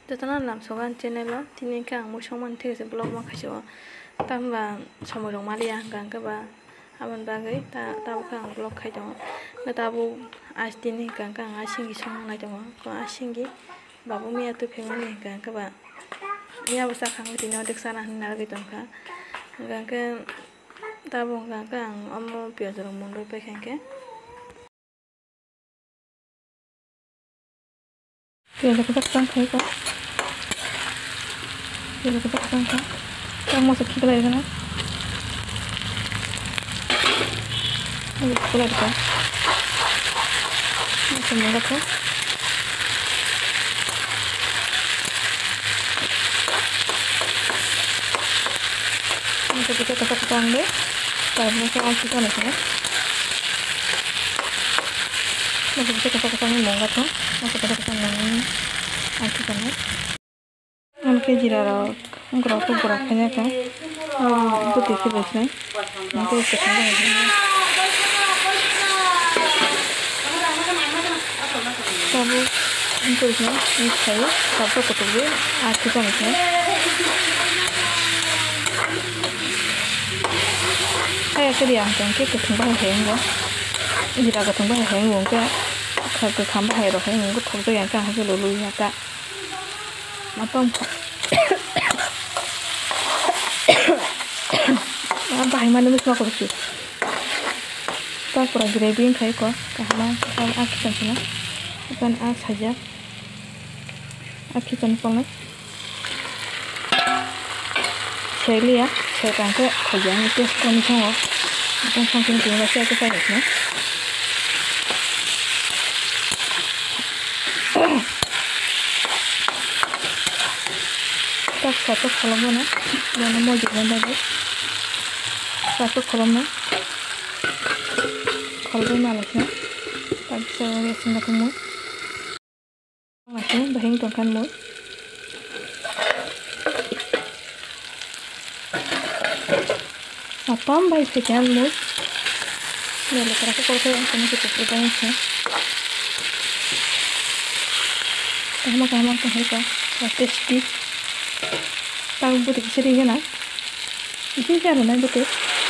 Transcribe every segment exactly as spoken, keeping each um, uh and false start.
Jotana lam sogan channel lo tini ka mo soman thik se blog ma khaso tam ba somo rong malia gang ka ba aban bagai ta ta ka blog khai dong na ta bu as tini gang ka asingi song na dong ko asingi babu mi atu phemani gang ka ba ya basa khang tini odek sana na gi dong ka gang ka ta bu gang ka amo pyo jong mondo pe khang ke Kaya kita pasang kayak kok. Kaya kita pasang kok. Kita mau sakit lagi kan? Ini sekolah kita. Ini semuanya kok. Ini kita kita pasang deh. Karena saya mau kita nih kan. Masih bisa kita pasangin monggat tuh. Masih kita pasangin aku kan ya. Nanti jira rak, gerak tuh geraknya kan. Oh, itu dikit aja nih. Nanti pasang lagi. Kamu untuk ini, ini saya, kamu ketemu, aku kan ini. Saya kerja yang kita ketemu hari ini, jira ketemu hari ini mungkin. Kalau tambah air roh ini nggak tahu yang kan hasil lulu ya tak, macam apa yang mana mesti aku sih, tak kurang gravy yang kayak kok, karena kalau aku kan sana, bukan aku saja, aku kan pernah, saya lihat, saya kan ke kerjaan itu kami semua, bukan sampai tinggal saya ke sana ni. Tak satu kolom mana, yang mau jualan tadi, satu kolom mana, kolom malasnya, tak saya lihat sini kamu, macam bahing tongkan mu, apa baik sekian mu, ni lepas aku kalau saya kena kita perbanyak sih, kamu kamu tuh apa, tasty. Tahu butik sering kan? Ini cara mana butik?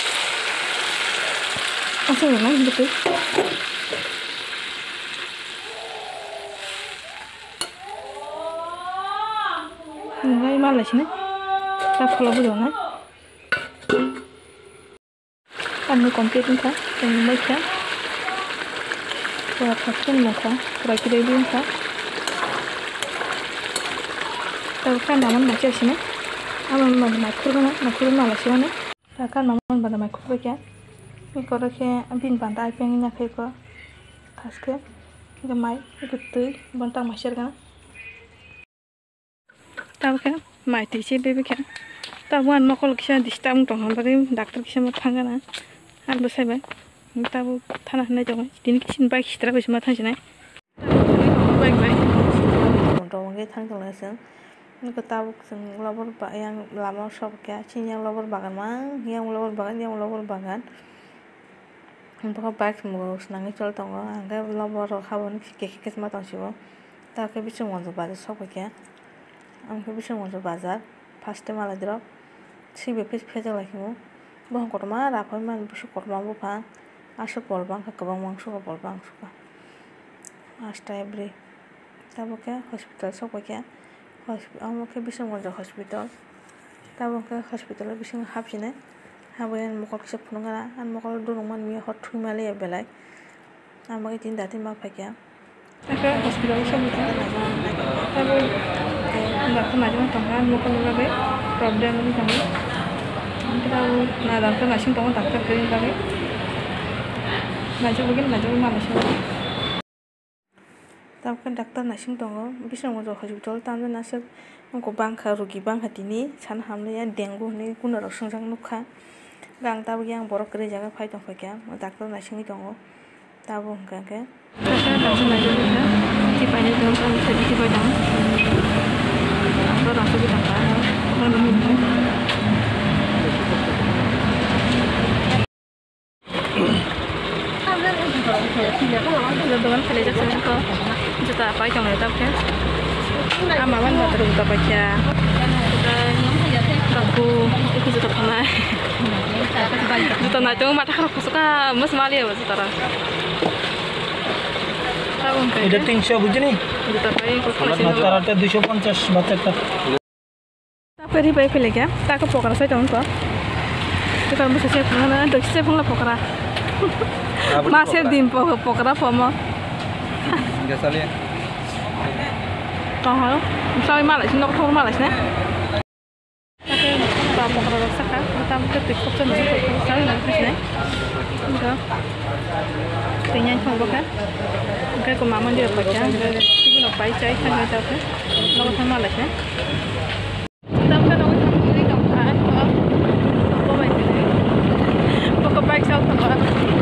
Asal mana butik? Enggak malas nih. Tak kalau butuh nih. Anu komplit nih, ini macam. Kurang pasien muka, kurang kira muka. Tahu kan namun macam sini. Aman pada makhluk mana, makhluk malah sih mana? Takkan namun pada makhluk berapa? Ini kalau ke abin bantai pengennya kayak kok, taske, kita mai itu tuh bantang masyar kan? Tahu kan, mai tici bebe kan? Tahu an makhluk kisah di stamp tuh, hampir dokter kisah mau tangga na, an besar ben, tahu tanah na jangan, ini kisah baik setelah kisah mau tangga na, baik baik. Untuk mungkin tangga langsung. Ini tahu seng labor bak yang lama shop kaya cing yang labor bagan mang yang labor bagan yang labor bagan untuk bag semua senang itu tong angga labor kawan kek kek semua tong siapa tak ke bisa ngonsol bazar shop kaya angka bisa ngonsol bazar pasti malah drop si bepis pejal lagi mu bahang korma rapai man busuk korma bukan asuk bolbang ke kebang mangsu ke bolbang suka asta every tahu kaya hospital shop kaya Aku ke bisa ngajak hospital, tahu ke hospital bisa ngahap sini, habayan mukal kisah punungan, an mukal dorong man miya hot tuh malah belai, amma ke tindak timah pakai, ke hospital bisa mungkin naja, tahu nggak tuh naja mah tangga, mukal berapa problem ini tangga, nanti tahu naja tuh nasi tangga dokter kering lagi, naja mungkin naja malah sih. Tahu kan dokter nasi tunggu, bisa ngajak hospital, tahu nasi aku bangka rugi bangka ini, sana hamilnya dengue nih, guna rosong sang nuka, gang tahu yang borok kerja jaga file tunggu kaya, dokter nasi tunggu, tahu enggak ke? Dokter nasi nasi juga, tipe ini tuh kan sedikit tipe dong, atau langsung kita kan, orang minum. Dengan kerja saya kok juta apa yang mau tahu kan? maman baterai buta baca. Aku ikut juta panai. Juta naik cuma mata kerap suka mas mali ya juta. Tahu kan? Itu tiga ratus begini. Juta paling kau kelas ini. Rata-rata dua ratus lima puluh baca. Tapi di bayi pilih ya. Tak aku pokara saya jangan kau. Kita bisa siap mana? Dok siap pun lah pokara. Masih dim pokara pomo. Enggak salah ya. Tahu? Misalnya malas, nak tahu malas nih. Tapi pokara rasa kan? Kita mungkin tiktok tu nanti pokara saya nanti nih. Enggak. Tanya cuma bukan. Mungkin aku mama dia baca. Ibu nak baca, saya nggak tahu kan. Nak tahu malas nih. Kita mungkin nak tahu sendiri kan? Apa baik ni? Pokok baik saya tahu kan.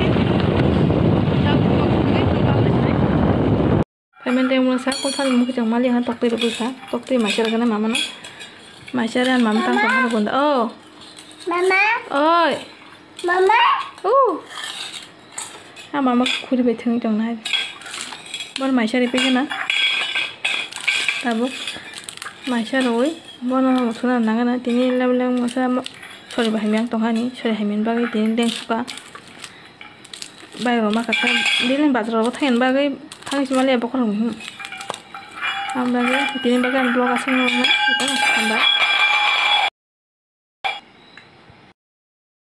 Pemen teh mulai saya, kau tadi mungkin jangan malah yang tok tiru busa, tok tiru masyarakat kan mama na, masyarakat mama tang kau bunda. Oh, Mama, oi, Mama, oh, ah mama kuri betul ni jangan naik, bon masyarakat pergi na, tabu, masyarakat oi, bon orang sudah nangan na, tini lem-lem masa sorry bahasa yang tohani, sorry hamin bagi tini deng suka, bayi rumah kata, dia lem bazar orang thain bagi Kami cuma lihat pokoknya, ambil aja. Ini bagian blok asing mana? Kita masuk tambah.